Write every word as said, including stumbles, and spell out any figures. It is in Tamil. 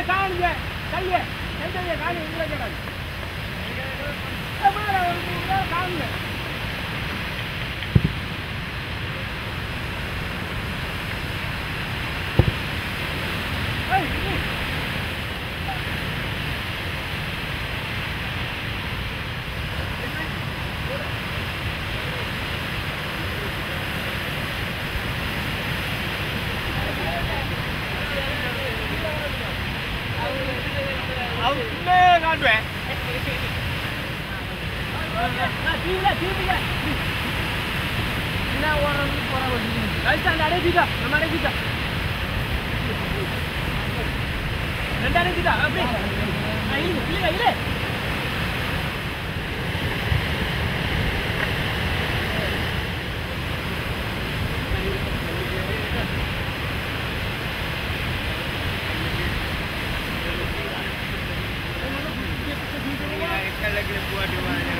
காணுங்க கல்லிய எந்த காணி உங்களை கேடாது காணுங்க Areca, nama areca. Rendah areca, apa? Ah ini, ini, ini. Kalau kita buat di mana?